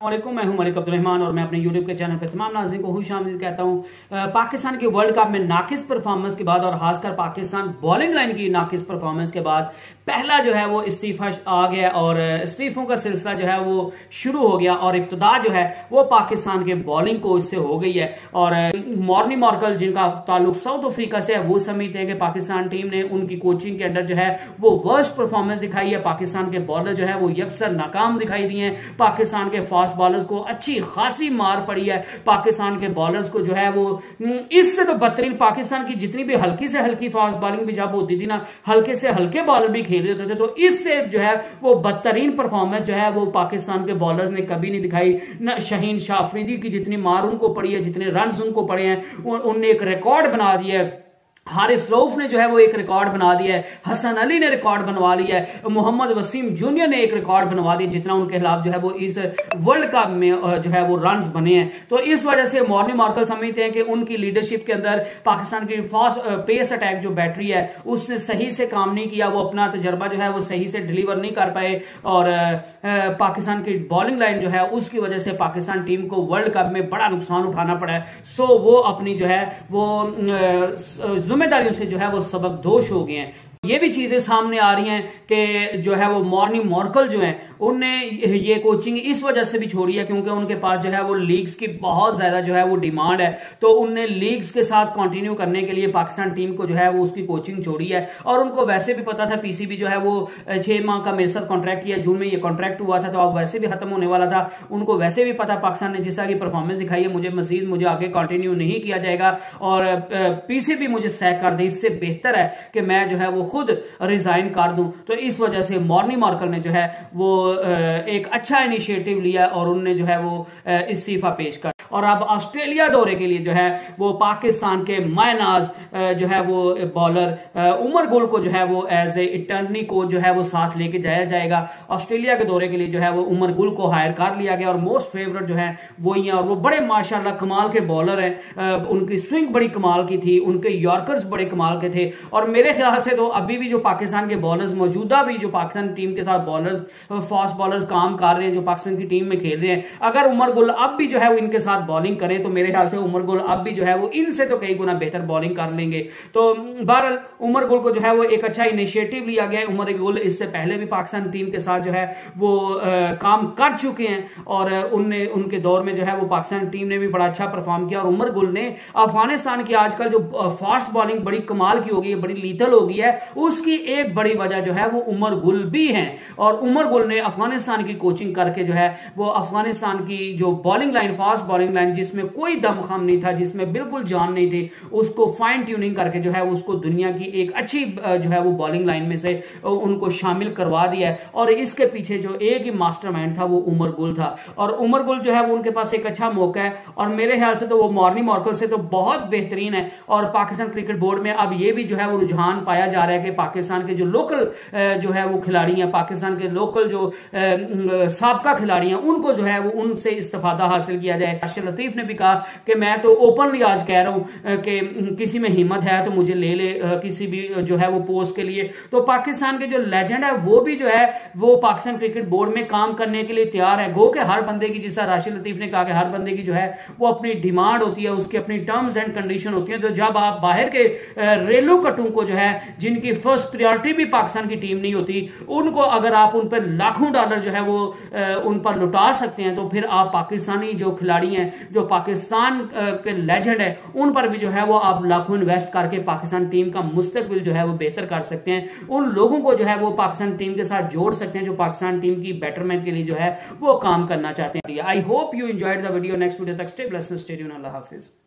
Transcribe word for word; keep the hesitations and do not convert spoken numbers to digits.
वालेकुम, मैं हूं मलिक अब्दुल रहमान और मैं अपने यूट्यूब के चैनल पर तमाम नाज़रीन को खुश आमदीद कहता हूं। पाकिस्तान के वर्ल्ड कप में नाकिस परफॉर्मेंस के बाद और खासकर पाकिस्तान बॉलिंग लाइन की नाकिस परफॉर्मेंस के बाद पहला जो है वो इस्तीफा आ गया और इस्तीफों का सिलसिला जो है वो शुरू हो गया और इब्तिदा जो है वो पाकिस्तान के बॉलिंग को इससे हो गई है। और मॉर्नी मार्कल जिनका ताल्लुक साउथ अफ्रीका से है वो समझते हैं कि पाकिस्तान टीम ने उनकी कोचिंग के अंदर जो है वो वर्स्ट परफॉर्मेंस दिखाई है। पाकिस्तान के बॉलर जो है वो यकसर नाकाम दिखाई दिए हैं। पाकिस्तान के फास्ट बॉलर्स को अच्छी खासी मार पड़ी है। पाकिस्तान के बॉलर्स को जो है वो इससे तो बदतरीन पाकिस्तान की जितनी भी हल्की से हल्की फास्ट बॉलिंग भी जब होती थी ना, हल्के से हल्के बॉलर भी खेल रहे थे, तो इससे जो है वो बदतरीन परफॉर्मेंस जो है वो पाकिस्तान के बॉलर्स ने कभी नहीं दिखाई। न शाहीन शाह अफरीदी की जितनी मार उनको पड़ी है, जितने रन उनको पड़े हैं, उनने एक रिकॉर्ड बना दिया है। हारिस रऊफ ने जो है वो एक रिकॉर्ड बना दिया है। हसन अली ने रिकॉर्ड बनवा लिया है। मोहम्मद वसीम जूनियर ने एक रिकॉर्ड बनवा दिया जितना उनके खिलाफ जो है वो इस वर्ल्ड कप में जो है वो रन्स बने हैं। तो इस वजह से मॉर्नी मार्कल समझते हैं कि उनकी लीडरशिप के अंदर पाकिस्तान की फास्ट पेस अटैक जो बैटरी है उसने सही से काम नहीं किया। वो अपना तजर्बा जो है वो सही से डिलीवर नहीं कर पाए और पाकिस्तान की बॉलिंग लाइन जो है उसकी वजह से पाकिस्तान टीम को वर्ल्ड कप में बड़ा नुकसान उठाना पड़ा है। सो वो अपनी जो है वो जिम्मेदारियों से जो है वो सबक दोष हो गए हैं। ये भी चीजें सामने आ रही हैं कि जो है वो मॉर्नी मार्कल जो है उनने ये कोचिंग इस वजह से भी छोड़ी है क्योंकि उनके पास जो है वो लीग्स की बहुत ज्यादा जो है वो डिमांड है। तो उनने लीग्स के साथ कंटिन्यू करने के लिए पाकिस्तान टीम को जो है वो उसकी कोचिंग छोड़ी है। और उनको वैसे भी पता था पीसीबी जो है वो छह माह का मेरे साथ कॉन्ट्रैक्ट किया, जून में ये कॉन्ट्रैक्ट हुआ था तो अब वैसे भी खत्म होने वाला था। उनको वैसे भी पता पाकिस्तान ने जिस तरह की परफॉर्मेंस दिखाई है मुझे मजीद मुझे आगे कंटिन्यू नहीं किया जाएगा और पीसीबी मुझे सैक कर दे, इससे बेहतर है कि मैं जो है वो खुद रिजाइन कर दूं। तो इस वजह से मॉर्नी मार्कल ने जो है वो एक अच्छा इनिशिएटिव लिया और उन्होंने जो है वो इस्तीफा पेश कर और अब ऑस्ट्रेलिया दौरे के लिए जो है वो पाकिस्तान के मायनाज जो है वो बॉलर उमर गुल को जो है वो एज ए इटर्नी को जो है वो साथ लेके जाया जाएगा। ऑस्ट्रेलिया के दौरे के लिए जो है वो उमर गुल को हायर कर लिया गया और मोस्ट फेवरेट जो है वही है और वो बड़े माशाल्लाह कमाल के बॉलर हैं। उनकी स्विंग बड़ी कमाल की थी, उनके यॉर्कर्स बड़े कमाल के थे और मेरे ख्याल से तो अभी भी जो पाकिस्तान के बॉलर्स मौजूदा भी जो पाकिस्तान टीम के साथ बॉलर्स फास्ट बॉलर्स काम कर रहे हैं जो पाकिस्तान की टीम में खेल रहे हैं, अगर उमर गुल अब भी जो है वो इनके साथ बॉलिंग करें तो मेरे ख्याल से उमर गुल अब भी जो है वो इनसे तो कई गुना बेहतर बॉलिंग कर लेंगे। तो बहरहाल उमर गुल को जो है वो एक अच्छा इनिशिएटिव लिया गया है। उमर गुल इससे पहले भी पाकिस्तान टीम के साथ जो है वो आ, काम कर चुके हैं और उनने उनके दौर में जो है वो पाकिस्तान टीम ने भी बड़ा अच्छा परफॉर्म किया। और उमर गुल ने अफगानिस्तान की आजकल जो फास्ट बॉलिंग बड़ी कमाल की हो गई है, बड़ी लीथल हो गई है, उसकी एक बड़ी वजह जो है वो उमर गुल भी है। और उमर गुल ने अफगानिस्तान की कोचिंग करके जो है वो अफगानिस्तान की जो bowling line fast bowling line जिसमें कोई दमखम नहीं था, जिसमें बिल्कुल जान नहीं थी, उसको फाइन ट्यूनिंग करके जो है उसको दुनिया की एक अच्छी जो है वो बॉलिंग लाइन में से उनको शामिल करवा दिया है। और इसके पीछे जो एक ही मास्टरमाइंड था वो उमर गुल था और उमर गुल जो है वो उनके पास एक अच्छा मौका है और मेरे ख्याल से तो वो मॉर्नी मार्कल से तो बहुत बेहतरीन है। और पाकिस्तान क्रिकेट बोर्ड में अब ये भी जो है वो रुझान पाया जा रहा है कि पाकिस्तान के जो लोकल जो है वो खिलाड़ी हैं, पाकिस्तान के लोकल जो साबका खिलाड़ी हैं, उनको जो है वो उनसे इस्तेफादा हासिल किया जाए। राशिद लतीफ ने भी कहा कि मैं तो ओपनली आज कह रहा हूं कि किसी में हिम्मत है तो मुझे ले ले किसी भी जो है वो पोस्ट के लिए। तो पाकिस्तान के जो लेजेंड है वो भी जो है वो पाकिस्तान क्रिकेट बोर्ड में काम करने के लिए तैयार है। गो के हर बंदे की, जिस तरह राशिद लतीफ ने कहा कि हर बंदे की जो है वो अपनी डिमांड होती है, उसकी अपनी टर्म्स एंड कंडीशन होती है। तो जब आप बाहर के रेलू कटों को जो है जिनकी फर्स्ट प्रायोरिटी भी पाकिस्तान की टीम नहीं होती, उनको अगर आप उन पर लाखों डॉलर जो है वो उन पर लुटा सकते हैं तो फिर आप पाकिस्तानी जो खिलाड़ी हैं, जो पाकिस्तान के लेजेंड है, उन पर भी जो है वो आप लाखों इन्वेस्ट करके पाकिस्तान टीम का मुस्तकबिल जो है वो बेहतर कर सकते हैं। उन लोगों को जो है वो पाकिस्तान टीम के साथ जोड़ सकते हैं जो पाकिस्तान टीम की बेटरमेंट के लिए जो है वो काम करना चाहते हैं। I hope you enjoyed the video. Next video तक स्टे ब्लेस्ड, स्टे ट्यून्ड। अल्लाह हाफिज।